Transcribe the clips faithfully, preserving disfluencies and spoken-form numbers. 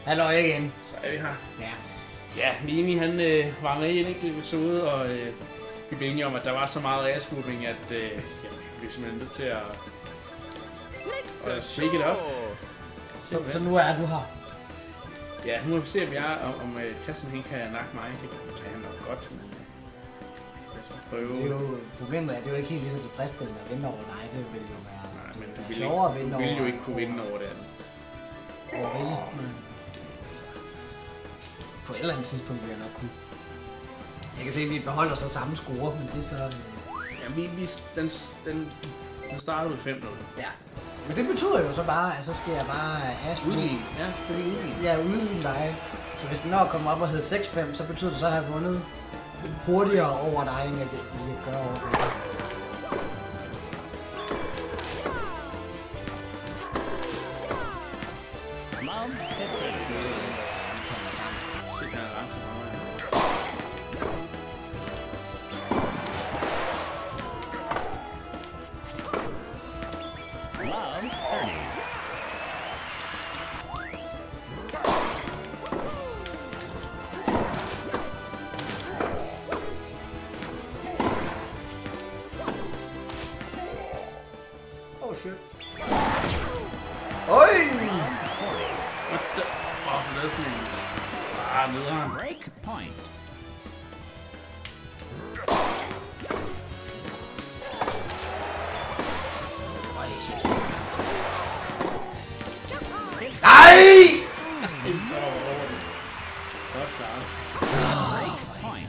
Hallo igen. Så er vi her. Ja. Ja, Mimi han øh, var med i en enkelt episode, og øh, vi blev enige om, at der var så meget ass-whooping, at øh, ja, vi blev simpelthen nødt til at, at shake it up. Så, så nu er du her. Ja, nu må vi se, om, jeg, om, om øh, Christian han kan nakke mig. Det kan han nok godt, men øh, jeg skal prøve. Det er jo, problemet er, at det er jo ikke helt lige så tilfredsstillende at vinde over dig. Det vil jo være, Nej, men det du være vil, sjovere ikke, at vinde du over. vil jo ikke kunne vinde over det andet. Over mm. På et eller andet tidspunkt vil jeg nok kunne. Jeg kan se, at vi beholder så samme score, men det er så... Øh... Ja, vi, vi, den, den, den starter ved fem nul. Ja. Men det betyder jo så bare, at så skal jeg bare have skud. Udligne. Ja, det er udligne. Ja, udligne dig. Så hvis den når kommer op og hedder seks fem, så betyder det så, at jeg har vundet hurtigere over dig, end jeg vil gøre over dig. Love fifteen. Skal jeg øh, tage mig sammen. Shit, han er langsomt for mig. Love thirty. Oh shit. Oj! What the? Åh, for det er sådan en... Ah, nederen. Break point. Oj, shit. Nej! Helt så over det. Godt klaret. Break point.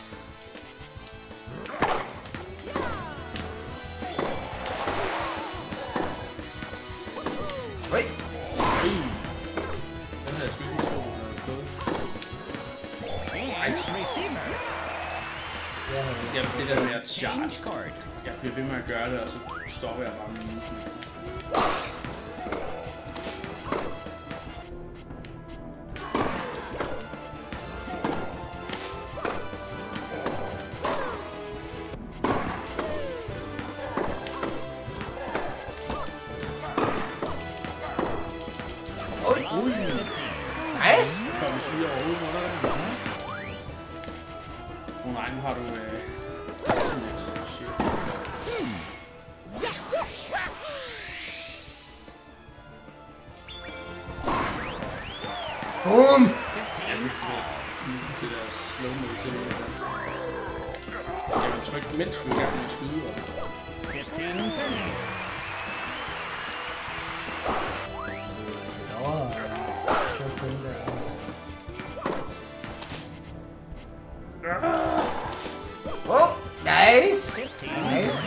Oj! Ej. Den havde jeg sgu ikke troet, den havde fået. And receiver. Ja, Jamen, det der med at charge. Change card. Jeg bliver ved med at gøre det, og så stopper jeg bare med musen. oj! Love fifteen. Nice! Kom vi lige overhovedet under der. Åh oh, nej, nu har du... Øh, ultimate. Shit. Boom! Ja, vi bliver til deres slow-mo til det der. Jeg vil trykke, mens vi er i gang med at skyde. Og... Fifteen thirty. Åh, så kun der. Oh, nice! Nice!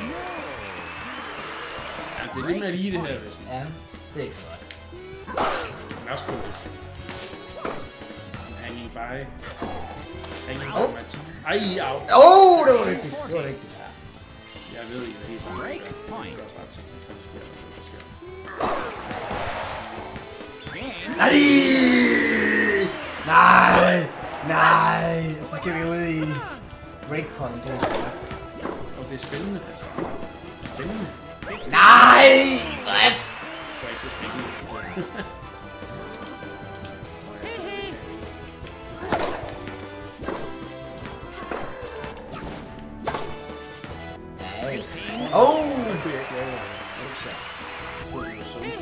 Ja, det er lidt mere lige det her, vil jeg sige. Ja, det er ikke så godt. Den er også cool. Hanging by. Hanging Oh. by my tongue. Ej, au. Åh, oh, det var rigtigt. Det var rigtigt. Jeg ved ikke, hvad det er. Break point. Det gør bare ting, så det sker, så det sker. Game. Nej! Nej! Nej! Så skal vi ud i breakpoint. Det er så godt. Og det er spændende, altså. Spændende. Nej! Hvad? Det er ikke så spændende. Nice. Oh! Det kunne jeg ikke lave. Så så det jo sådan.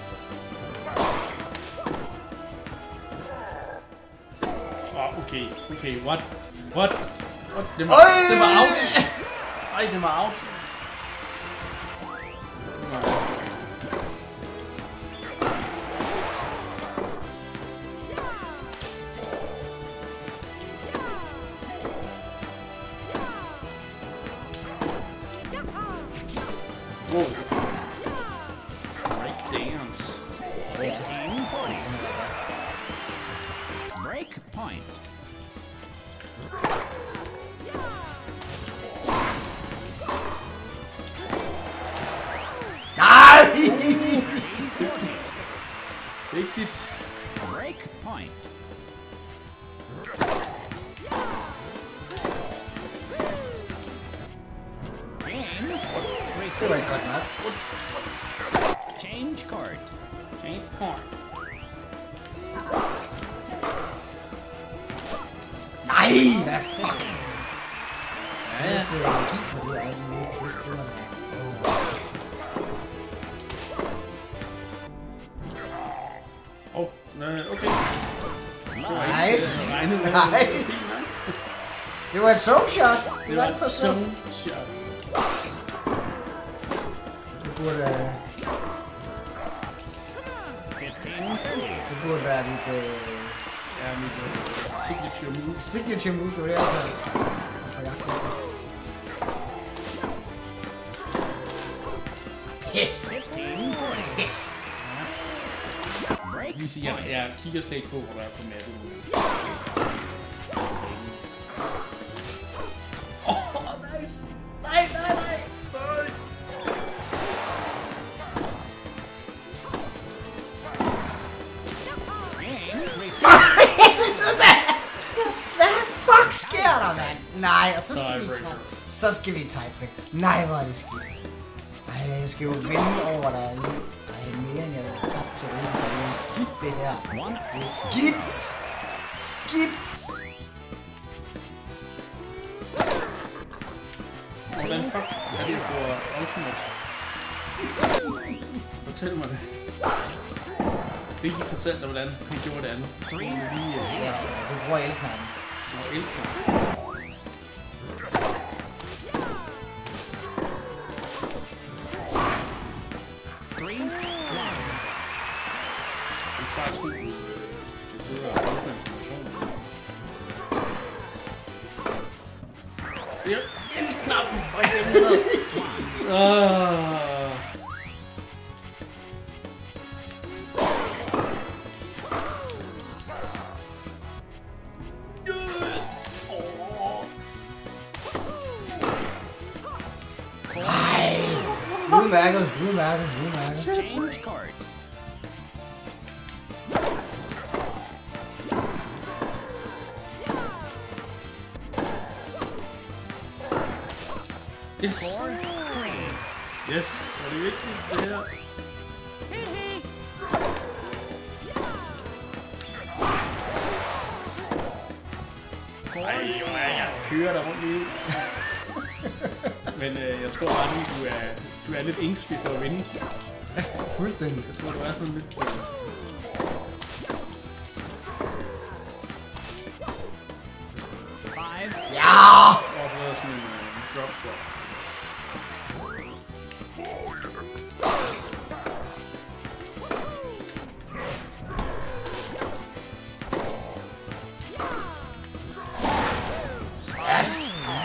Åh, okay. Okay, what? What? What? Det var, Oj! det var out. Ej, det var out. Det var- Wow. Break dance. Fifteen forty. Break point. Nej! Vigtigt. Break point. Det var ikke godt nok. Change card. Change coin. Ej, hvad fuck? Ja, ja. Jeg vidste energi på det, og alt muligt. Jeg vidste, det var det. Åh, oh, okay. Nice. Det var ikke, Nice. Det var et zone shot. Det var et zone shot. Det burde, det burde være dit uh, Ja, mit uh, signature move. signature move, det var det, jeg havde. Og jeg kan Yes! Yes! Lige sige, jeg, jeg kigger slet ikke på, hvor der er på mappen. Åh, oh, nice! Nej, nej, nej! Nej! Hvad fuck sker der, mand? Nej, og så skal vi Tiebreaker. tage... Så skal vi tiebreak. Nej, hvor er det skidt. Ej, jeg skal jo vinde over dig. Ej, mere end jeg har tabt til det. Det er skidt, det her. Det er skidt. Skidt. Hvordan fuck er det på Ultimate? Fortæl mig det. Ikke fortæl dig, hvordan han gjorde det andet. Lige, uh, Ja, du bruger elknappen. og elklar. Bare skulle øh, skal sidde og bruge informationen. Ja, elknappen for helvede! Ah. Ej, udmærket, udmærket, udmærket. Change card. Yes! Four, three. Yes! Og det er vigtigt, det her. Ej, jo, jeg kører der rundt lige. Men øh, jeg tror bare nu, du er, du er lidt ængstelig for at vinde. Fuldstændig. Jeg tror, du er sådan lidt... Øh, Five. Ja! og så er sådan en øh, drop shot. Smask!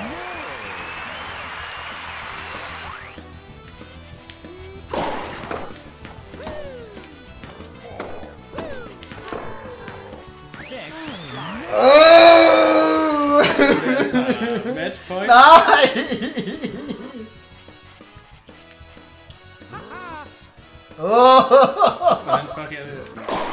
Six. Oh! Det er altså match point. Nej! Åh! Hvordan fuck er det?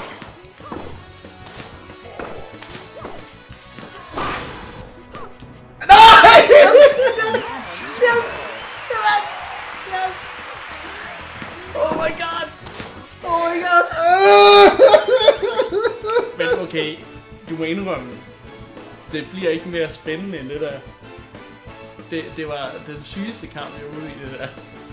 Nej! Yes! Yes! Yes! Oh my god! Oh my god! Men okay, du må indrømme, det bliver ikke mere spændende end det der. Det, det var den sygeste kamp, jeg var ude i det der.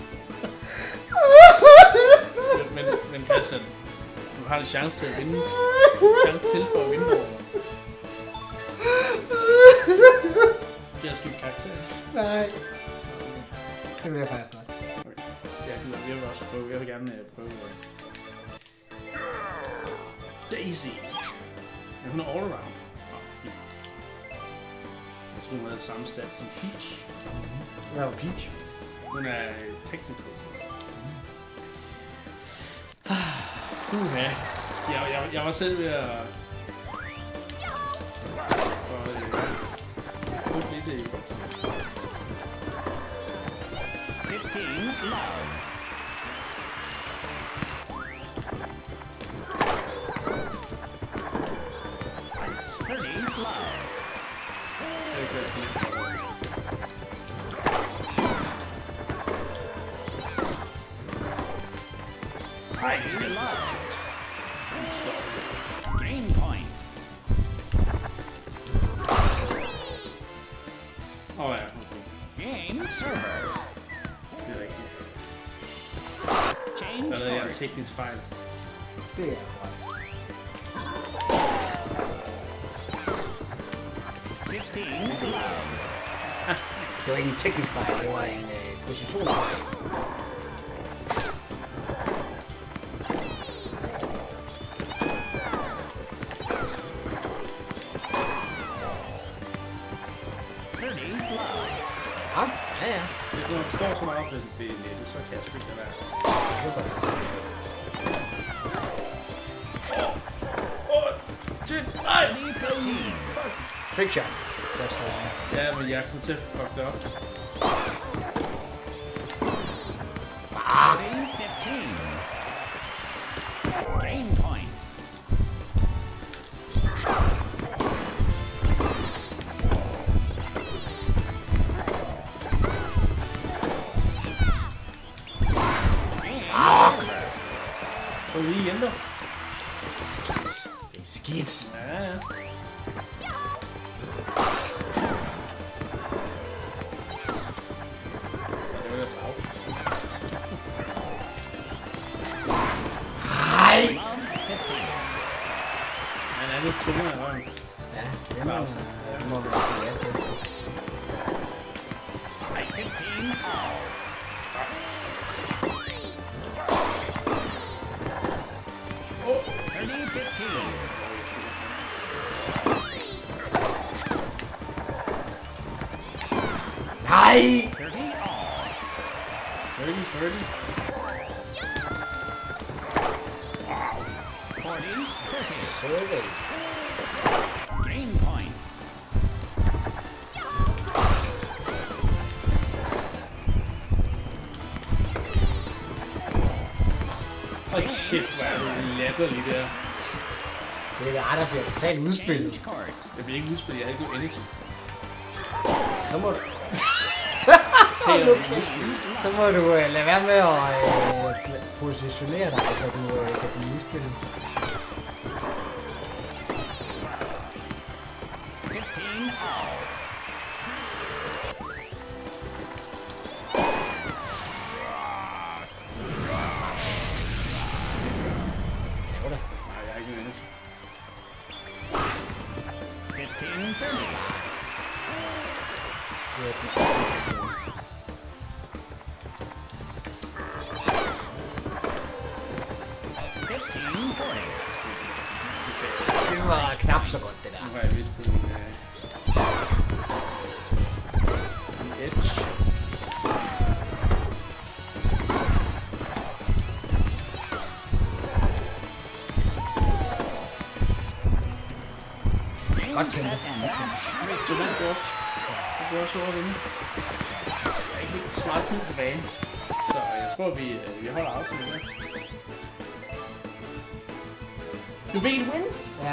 Men, men Christian, du har en chance til at vinde. En chance til for at vinde over mig. Til at skifte karakter. Nej. Det vil jeg faktisk godt. Okay. Jeg, gider, jeg vil også prøve. Jeg vil gerne uh, prøve. Uh... Daisy. Ja, hun er all around. Oh, fint. Jeg tror, hun havde samme stats som Peach. Hvad var Peach? Hun er technical. Uha. Jeg, jeg, jeg var selv ved at... Og, øh, putte lidt i. Fifteen. Love. Thirty. Love. Det er godt. Three. Love. Stop. Game point. en teknisk fejl. Det er korrekt. fifteen love. Det var ikke en teknisk fejl, det var en øh, positionsfejl. thirty love. Ja, ja, ja. Hvis du står så meget ved ved nettet, så kan jeg sgu ikke lade være. Det står der. Åh, shit, nej! thirty fifteen. Trick shot. Der står der. Ja, men jeg kommer til at fuck det op. thirty fifteen. Game point. Så lige igen der. Skidt. Det er skidt. Ja, ja. Det var ellers af. Hej! Love fifteen. Han er lidt tungere i røven. Ja, det må, det må vi sige ja til. fifteen all. thirty fifteen. Nej! thirty all. thirty thirty. forty thirty. Survey. Game point. Hold kæft, hvor er det latterligt der. Det er der, der bliver totalt udspillet. Change card. Jeg bliver ikke udspillet, jeg har ikke noget energy. Så må du, Taler okay. så må du uh, lade være med at uh, positionere dig, så du uh, kan blive udspillet. fifteen all. Jo da. Nej, jeg har ikke noget energy. fifteen thirty. Det er den sidste. fifteen forty. Det var knap så godt, det der. Nu har jeg mistet min, uh, min edge. Godt Set kæmpe. and match. Så den går også. Det går også over at vinde. Jeg er ikke helt så meget tid tilbage. Så jeg tror, vi, øh, vi holder afsnittet der. Du vil win? Ja.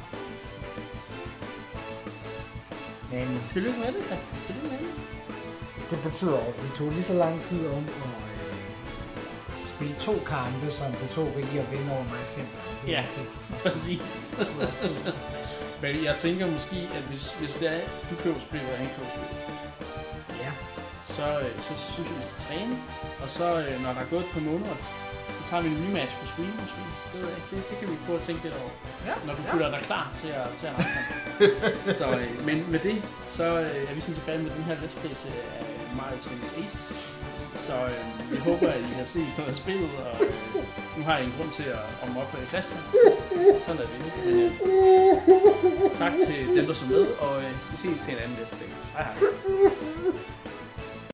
Men Tillykke med det, Christian. Tillykke med det. det betyder, at det tog lige så lang tid om at øh, spille to kampe, som det tog Rige at vinde over mig fem. Det er Ja. rigtigt. Præcis. Men jeg tænker måske, at hvis, hvis det er, du køber spil, og han køber spil, Ja. så, øh, så synes jeg, vi skal træne. Og så, øh, når der er gået et par måneder, så tager vi en rematch på stream måske. Det, ved jeg ikke. det, det kan vi prøve at tænke lidt over. Ja. Når du føler dig klar til at, til at rejse. Så, øh, men med det, så øh, er vi sådan set færdige med den her let's play af Mario Tennis Aces. Så øh, vi håber, at I har set noget af spillet, og øh, nu har jeg en grund til at om op på Christian. Så, sådan er det. Men, øh, tak til dem, der så med, og øh, vi ses til en anden let's play. Hej hej.